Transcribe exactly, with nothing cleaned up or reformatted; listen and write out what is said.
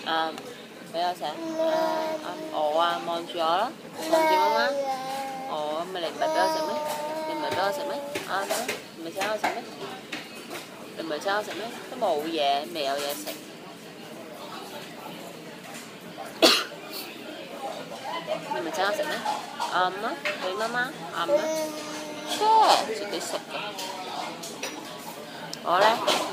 啊，俾我食。啊，我啊，望住我咯，望住媽媽。哦，咁咪你唔係俾我食咩？你唔係俾我食咩？啱啦，唔係請我食咩？你唔係請我食咩？都冇嘢，未有嘢食。你咪請我食咩？啱啦，俾媽媽啱啦，錯自己食㗎。我咧。